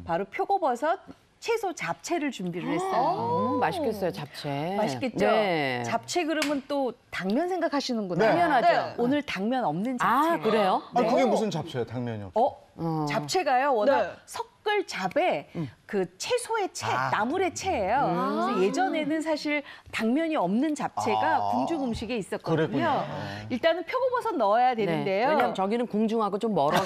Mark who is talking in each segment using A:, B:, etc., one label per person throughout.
A: 바로 표고버섯 채소 잡채를 준비를 했어요.
B: 맛있겠어요, 잡채.
A: 맛있겠죠?
B: 네.
A: 잡채 그러면 또 당면 생각하시는구나.
C: 네.
B: 당연하죠.
A: 네. 오늘 당면 없는 잡채.
B: 아, 그래요?
C: 아, 그게 무슨 잡채예요? 당면이 없어.
A: 잡채가요. 워낙
D: 네.
A: 섞을 잡에 그 채소의 채, 나물의 채예요. 그래서 예전에는 사실 당면이 없는 잡채가 궁중 음식에 있었거든요.
C: 그랬군요.
A: 일단은 표고버섯 넣어야
B: 네.
A: 되는데요.
B: 왜냐면 저기는 궁중하고 좀 멀어서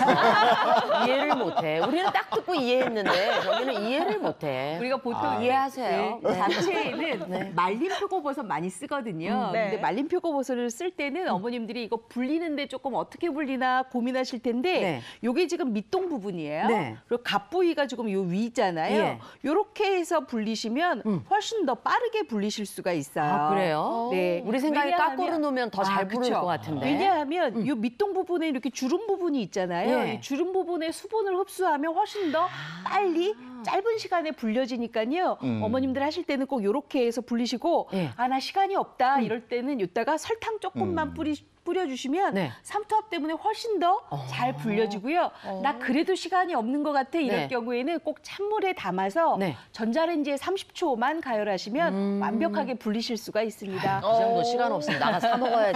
B: 이해를 못해. 우리는 딱 듣고 이해했는데 저기는 이해를 못해.
A: 우리가 보통
B: 이해하세요.
A: 네, 잡채에는 말린 표고버섯 많이 쓰거든요.
D: 네.
A: 근데 말린 표고버섯을 쓸 때는 어머님들이 이거 불리는데 조금 어떻게 불리나 고민하실 텐데
B: 네.
A: 요게 지금 밑동 부분이에요.
B: 네.
A: 그리고 갓부위가 조금 요 위 있잖아요.
B: 예.
A: 요렇게 해서 불리시면 훨씬 더 빠르게 불리실 수가 있어요.
B: 아, 그래요?
A: 네.
B: 우리 생각에
A: 왜냐하면-
B: 까꾸로 놓으면 더 잘 부를
A: 그쵸.
B: 것 같은데.
A: 왜냐하면 요 밑동 부분에 이렇게 주름 부분이 있잖아요.
B: 예.
A: 이 주름 부분에 수분을 흡수하면 훨씬 더 빨리 짧은 시간에 불려지니까요. 어머님들 하실 때는 꼭 요렇게 해서 불리시고
B: 예.
A: 아, 나 시간이 없다 이럴 때는 이따가 설탕 조금만 뿌려주시면
B: 네.
A: 삼투압 때문에 훨씬 더 잘 불려지고요. 나 그래도 시간이 없는 것 같아 이럴
B: 네.
A: 경우에는 꼭 찬물에 담아서
B: 네.
A: 전자레인지에 30초만 가열하시면 완벽하게 불리실 수가 있습니다.
B: 이 정도 시간 없으면 나가 사 먹어야지.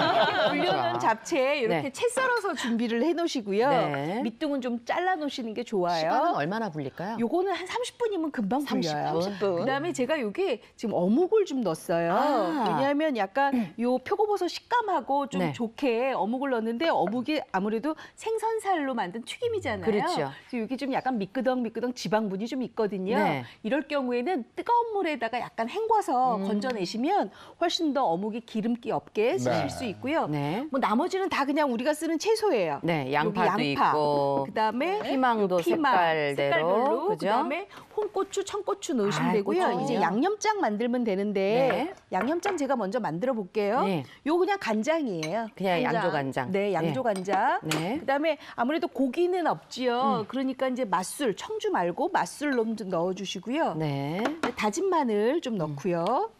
A: 불려놓은 잡채 이렇게
B: 네.
A: 채 썰어서 준비를 해놓으시고요.
B: 네.
A: 밑둥은 좀 잘라놓으시는 게 좋아요.
B: 시간은 얼마나 불릴까요?
A: 요거는 한 30분이면 금방 불려요.
B: 30분.
A: 그다음에 제가 요게 지금 어묵을 좀 넣었어요.
B: 아.
A: 왜냐하면 약간 요 표고버섯 식감하고 좀
B: 네.
A: 좋게 어묵을 넣었는데 어묵이 아무래도 생선살로 만든 튀김이잖아요.
B: 그렇죠.
A: 그래서 여기 좀 약간 미끄덩 지방분이 좀 있거든요.
B: 네.
A: 이럴 경우에는 뜨거운 물에다가 약간 헹궈서 건져내시면 훨씬 더 어묵이 기름기 없게 쓰실
C: 네.
A: 수 있고요.
B: 네.
A: 뭐 나머지는 다 그냥 우리가 쓰는 채소예요.
B: 네,
A: 여기
B: 양파도 있고.
A: 그다음에
B: 피망도 색깔대로, 그죠?
A: 그다음에 홍고추, 청고추 넣으시면 되고요.
B: 고추.
A: 이제 양념장 만들면 되는데
B: 네.
A: 양념장 제가 먼저 만들어 볼게요.
B: 네.
A: 요 그냥 간장이에요.
B: 그냥
D: 간장.
B: 양조간장.
A: 네, 양조간장.
B: 네.
A: 그다음에 아무래도 고기는 없지요. 그러니까 이제 맛술, 청주 말고 맛술 좀 넣어주시고요.
B: 네.
A: 다진 마늘 좀 넣고요.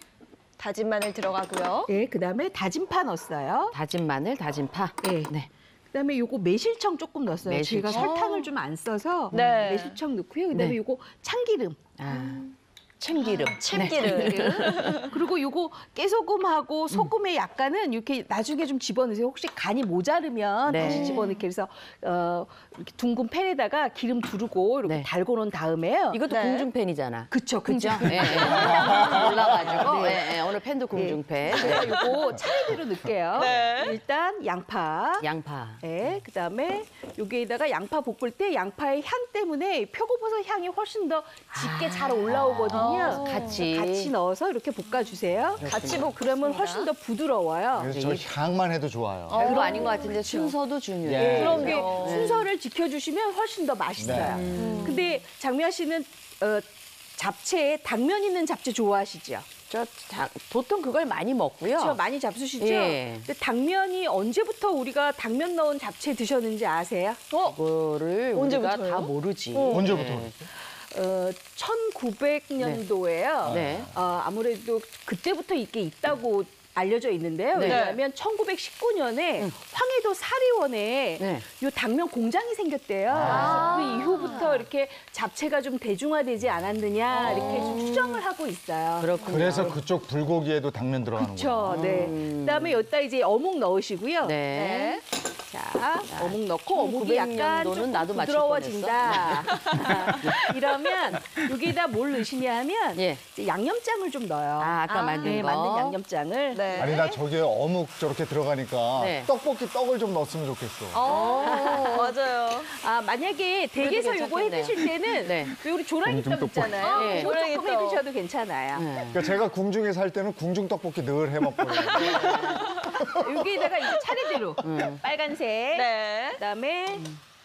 D: 다진 마늘 들어가고요.
A: 네, 그다음에 다진 파 넣었어요.
B: 다진 마늘, 다진 파.
A: 네.
B: 네.
A: 그다음에 요거 매실청 조금 넣었어요.
B: 매실청.
A: 제가 설탕을 좀 안 써서
D: 네.
A: 매실청 넣고요. 그다음에
B: 네.
A: 요거 참기름.
B: 참기름.
D: 참기름.
A: 그리고 요거 깨소금하고 소금에 약간은 이렇게 나중에 좀 집어넣으세요. 혹시 간이 모자르면
B: 네.
A: 다시 집어넣게 해서 이렇게 둥근 팬에다가 기름 두르고 이렇게
B: 네.
A: 달고 놓은 다음에요.
B: 이것도
D: 네.
B: 궁중팬이잖아.
A: 그쵸,
B: 그죠?
A: 그죠.
B: 예, 예. 올라가지고.
A: 네.
B: 예, 예. 오늘 팬도 궁중팬.
A: 제가 요거 차례대로 넣을게요.
D: 네.
A: 일단 양파.
B: 양파.
A: 네, 그다음에 여기에다가 양파 볶을 때 양파의 향 때문에 표고버섯 향이 훨씬 더 짙게 잘 올라오거든요.
B: 같이.
A: 넣어서 이렇게 볶아주세요.
D: 같이 볶
A: 그러면 훨씬 더 부드러워요.
C: 그래서 저 향만 해도 좋아요.
B: 별로 아닌 것 같은데 순서도 중요해요.
C: 예.
A: 그런 게 순서를 지켜주시면 훨씬 더 맛있어요. 근데 장미아 씨는 잡채에 당면 있는 잡채 좋아하시죠?
B: 보통 그걸 많이 먹고요.
A: 그렇죠? 많이 잡수시죠?
B: 예.
A: 근데 당면이 언제부터 우리가 당면 넣은 잡채 드셨는지 아세요?
B: 그거를 우리가
D: 언제부터요?
B: 다 모르지.
C: 언제부터
B: 예.
C: 그랬어요?
A: 1900년도에요.
B: 네.
A: 아무래도 그때부터 이게 있다고 알려져 있는데요.
B: 네.
A: 왜냐하면 1919년에 황해도 사리원에
B: 네.
A: 요 당면 공장이 생겼대요. 그래서 그 이후부터 이렇게 잡채가 좀 대중화되지 않았느냐 이렇게 좀 추정을 하고 있어요.
B: 그렇군요.
C: 그래서 그쪽 불고기에도 당면 들어가는구나.
A: 그렇죠. 네. 그다음에 여기다 이제 어묵 넣으시고요.
B: 네.
A: 자, 어묵 넣고 어묵이 약간
B: 1900년도는
A: 좀
B: 나도 맞출
A: 부드러워진다. 이러면 여기다 뭘 넣으시냐 하면
B: 예.
A: 이제 양념장을 좀 넣어요.
B: 아, 아까 만든
A: 네,
B: 거.
A: 만든 양념장을.
D: 네.
C: 아니 나 저기에 어묵 저렇게 들어가니까
B: 네.
C: 떡볶이 떡을 좀 넣었으면 좋겠어.
D: 맞아요.
A: 아, 만약에 댁에서 요거 해
B: 괜찮겠네요.
A: 드실 때는
B: 네.
A: 우리 조랑이떡 있잖아요.
B: 네.
A: 그거 조금
D: 조랑이떡.
A: 해 드셔도 괜찮아요.
B: 네.
C: 그러니까 제가 궁중에 살 때는 궁중 떡볶이 늘 해 먹거든요.
A: 여기에다가 이제 차례대로 빨간색,
D: 네.
A: 그다음에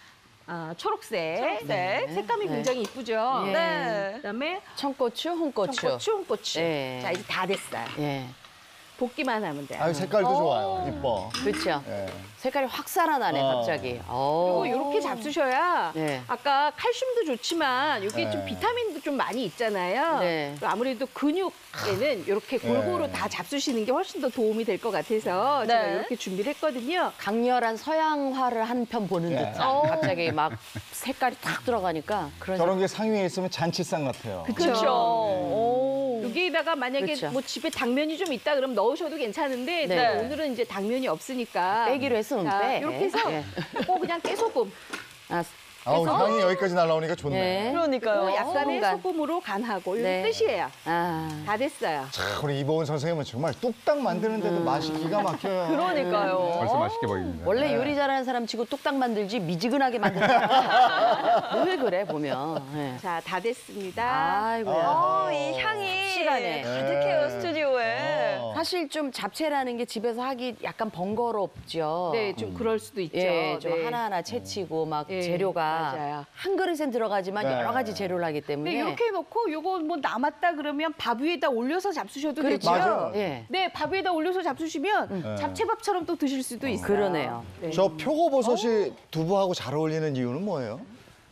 A: 초록색.
D: 초록색.
A: 색감이
B: 네.
A: 굉장히 이쁘죠.
B: 예.
D: 네.
A: 그다음에
B: 청고추, 홍고추.
A: 청고추, 홍고추.
B: 네.
A: 자, 이제 다 됐어요.
B: 예.
A: 볶기만 하면 돼요.
C: 아, 색깔도 좋아요. 이뻐.
B: 그렇죠.
C: 예.
B: 색깔이 확 살아나네 갑자기.
A: 그리고 이렇게 잡수셔야
B: 네.
A: 아까 칼슘도 좋지만 이게 좀 비타민도 좀 많이 있잖아요.
B: 네.
A: 아무래도 근육에는 이렇게 골고루 다 잡수시는 게 훨씬 더 도움이 될 것 같아서 제가
D: 네.
A: 이렇게 준비를 했거든요.
B: 강렬한 서양화를 한 편 보는 듯한 갑자기 막 색깔이 탁 들어가니까 그런
C: 저런 게 상위에 있으면 잔치상 같아요.
D: 그렇죠.
A: 여기다가 만약에
B: 그쵸.
A: 뭐 집에 당면이 좀 있다 그러면 넣으셔도 괜찮은데
B: 네.
A: 제가 오늘은 이제 당면이 없으니까
B: 빼기로 했으면
A: 자,
B: 빼.
A: 이렇게 해서
B: 예.
A: 꼭 그냥 깨소금
B: 아,
C: 아우, 향이 여기까지 날라오니까 좋네.
B: 예.
D: 그러니까요.
A: 또 약간의
B: 소금간.
A: 소금으로 간하고 이런
B: 네.
A: 뜻이에요.
B: 아.
A: 다 됐어요.
C: 참, 우리 이보은 선생님은 정말 뚝딱 만드는데도 맛이 기가 막혀요.
D: 그러니까요.
E: 벌써 맛있게 보입니다.
B: 원래 요리 잘하는 사람 치고 뚝딱 만들지 미지근하게 만드는 사람. 왜 그래 보면. 예.
A: 자, 다 됐습니다.
B: 아이고야.
D: 이 향이
B: 실하네.
D: 가득해요, 스튜디오에.
B: 사실 좀 잡채라는 게 집에서 하기 약간 번거롭죠.
A: 네, 좀 그럴 수도 있죠.
B: 예, 좀
A: 네.
B: 하나하나 채치고 막
A: 예,
B: 재료가
A: 맞아요.
B: 한 그릇엔 들어가지만
C: 네.
B: 여러 가지 재료를 하기 때문에.
A: 네, 이렇게 해놓고 요거 뭐 남았다 그러면 밥 위에다 올려서 잡수셔도
B: 그렇죠.
A: 되죠.
C: 맞아요.
B: 예.
A: 네, 밥 위에다 올려서 잡수시면 잡채밥처럼 또 드실 수도 있어요.
B: 그러네요.
A: 네.
C: 저 표고버섯이 두부하고 잘 어울리는 이유는 뭐예요?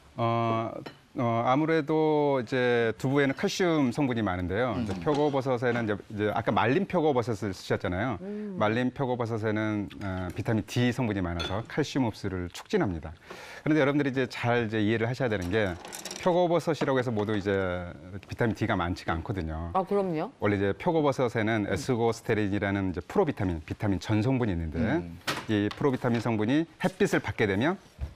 E: 아무래도 이제 두부에는 칼슘 성분이 많은데요. 이제 표고버섯에는 이제 아까 말린 표고버섯을 쓰셨잖아요. 말린 표고버섯에는 비타민 D 성분이 많아서 칼슘 흡수를 촉진합니다. 그런데 여러분들이 이제 잘 이제 이해를 하셔야 되는 게 표고버섯이라고 해서 모두 이제 비타민 D가 많지가 않거든요.
B: 아, 그럼요.
E: 원래 이제 표고버섯에는 에스고스테린이라는 이제 프로비타민, 비타민 전 성분이 있는데 이 프로비타민 성분이 햇빛을 받게 되면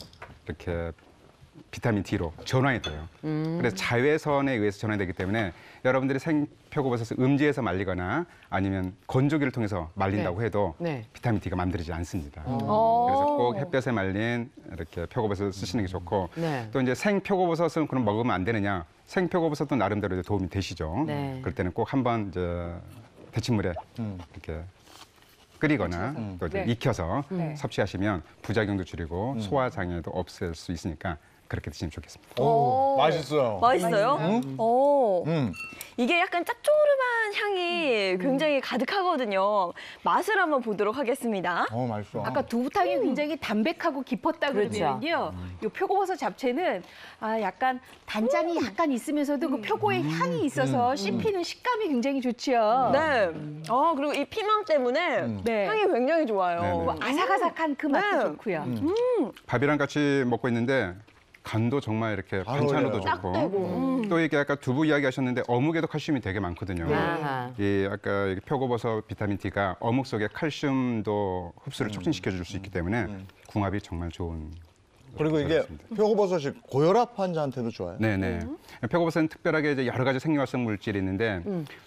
E: 이렇게 비타민 D로 전환이 돼요. 그래서 자외선에 의해서 전환되기 때문에 여러분들이 생표고버섯을 음지에서 말리거나 아니면 건조기를 통해서 말린다고 해도
B: 네.
E: 비타민 D가 만들어지지 않습니다. 그래서 꼭 햇볕에 말린 이렇게 표고버섯을 쓰시는 게 좋고
B: 네.
E: 또 이제 생표고버섯은 그럼 먹으면 안 되느냐? 생표고버섯도 나름대로 이제 도움이 되시죠.
B: 네.
E: 그럴 때는 꼭 한번 이제 데친물에 이렇게 끓이거나 또 이제
A: 네.
E: 익혀서
A: 네.
E: 섭취하시면 부작용도 줄이고 소화 장애도 없앨 수 있으니까 그렇게 드시면 좋겠습니다.
C: 오, 맛있어요.
D: 맛있어요? 오.
C: 음.
D: 이게 약간 짭조름한 향이 굉장히 가득하거든요. 맛을 한번 보도록 하겠습니다.
C: 맛있어.
A: 아까 두부탕이 굉장히 담백하고 깊었다
B: 그렇죠.
A: 그러면요. 요 표고버섯 잡채는 약간 단짠이 약간 있으면서도 그 표고의 향이 있어서 씹히는 식감이 굉장히 좋지요.
D: 네. 그리고 이 피망 때문에
A: 네.
D: 향이 굉장히 좋아요.
E: 네네.
A: 뭐 아삭아삭한 그 맛도
D: 네.
A: 좋고요.
E: 밥이랑 같이 먹고 있는데 간도 정말 이렇게
C: 잘
E: 반찬으로도
C: 어울려요.
E: 좋고 또 이게 아까 두부 이야기 하셨는데 어묵에도 칼슘이 되게 많거든요.
B: 아하.
E: 이 아까 여기 표고버섯 비타민 D가 어묵 속에 칼슘도 흡수를 촉진시켜 줄 수 있기 때문에 궁합이 정말 좋은.
C: 그리고 이게
E: 그렇습니다.
C: 표고버섯이 고혈압 환자한테도 좋아요.
E: 네네. 표고버섯은 특별하게 이제 여러 가지 생리활성 물질이 있는데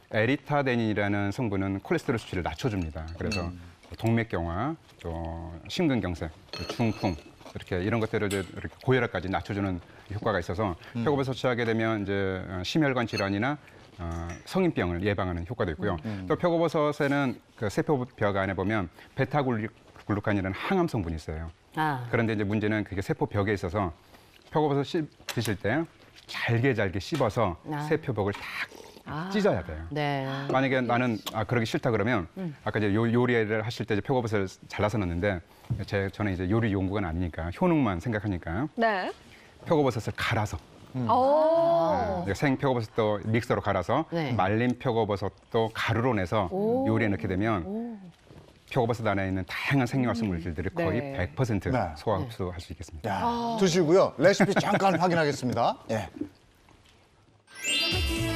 E: 에리타데닌이라는 성분은 콜레스테롤 수치를 낮춰줍니다. 그래서 동맥경화, 또 심근경색, 또 중풍 이렇게 이런 것들을 이제 이렇게 고혈압까지 낮춰주는 효과가 있어서 표고버섯 섭취하게 되면 이제 심혈관 질환이나 성인병을 예방하는 효과도 있고요. 또 표고버섯에는 그 세포벽 안에 보면 베타글루칸이라는 항암 성분이 있어요.
B: 아.
E: 그런데 이제 문제는 그게 세포벽에 있어서 표고버섯 드실 때 잘게 씹어서 세포벽을 딱 찢어야 돼요.
B: 네.
E: 만약에 나는 그러기 싫다 그러면 아까 이제 요리를 하실 때 이제 표고버섯을 잘라서 넣는데 저는 이제 요리 연구관 아니니까 효능만 생각하니까
D: 네.
E: 표고버섯을 갈아서 생 표고버섯도 믹서로 갈아서
B: 네.
E: 말린 표고버섯도 가루로 내서 요리에 넣게 되면 표고버섯 안에 있는 다양한 생리활성 물질들이 거의
A: 네.
E: 100%
C: 네.
E: 소화 흡수할 수 있겠습니다.
C: 야, 드시고요. 레시피 잠깐 확인하겠습니다. 예.
F: with you